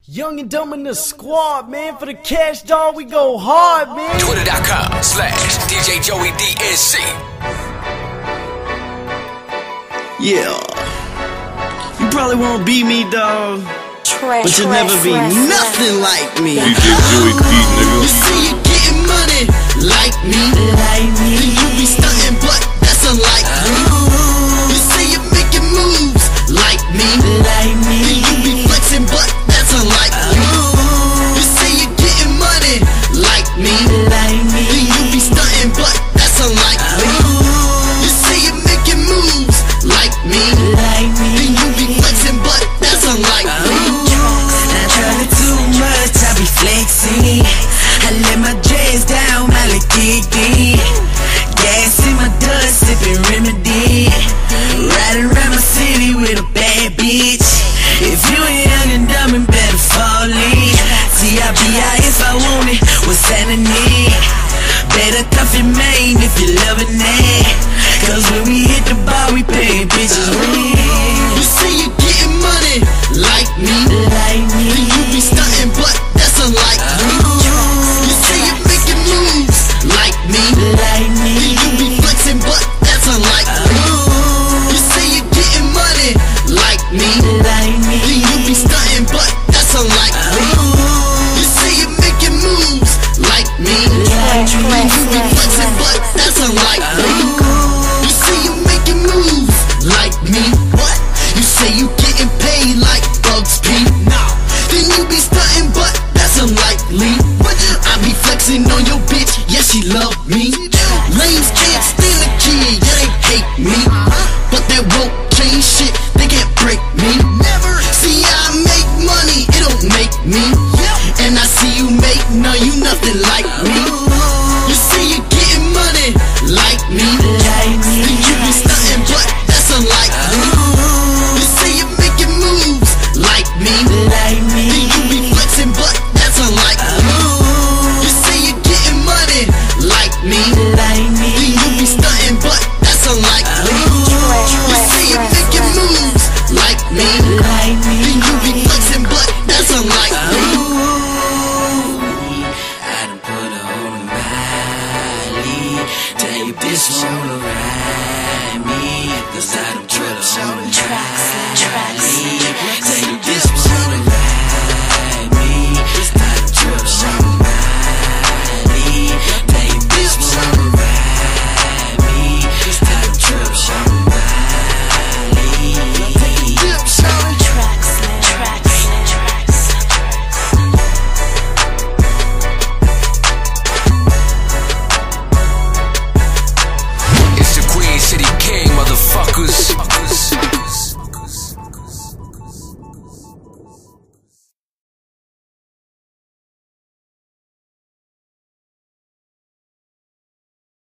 Young and dumb in the squad, man. For the cash, dog, we go hard, man. Twitter.com/DJ Joey DNC. Yeah. You probably won't be me, dog. But you'll never be nothing like me. DJ Joey D, nigga. You see you getting money like me. Then you be stunting, but that's unlike me. You say you're making moves like me. Then you be flexing, but that's unlike me. You say you're getting money like me. Then you be stunting, but that's unlike me. You say you're making moves like me. Then you be flexing, but that's unlike me. I be flexing. I let my dress down, I let Kiki. Gas in my dust, sipping remedy. Riding around my city with a bad bitch. If you ain't young and dumb and better fall in. T-I-B-I if I want it, what's happening? Better cuff your mane if you're loving that. Cause when we hit the bar, we paying bitches rent. You say you getting money like me. Then you be stunting, but that's unlike me. You say you're making moves like me. Then you be flexing, but that's unlike me. You say you're getting money like me. Then you be stunting, but that's unlike me. You say you're making moves like me. Then you be flexing, but that's unlike me. You say you're making moves like me. What? You say you getting paid like Bugs P. Then you be stunting, but that's unlikely. I be flexing on your bitch, yeah, she love me. Lames can't steal a kid, yeah, they hate me. But that won't change shit, they can't break me. Never. See, I make money, it don't make me. And I see you make, no, you nothing like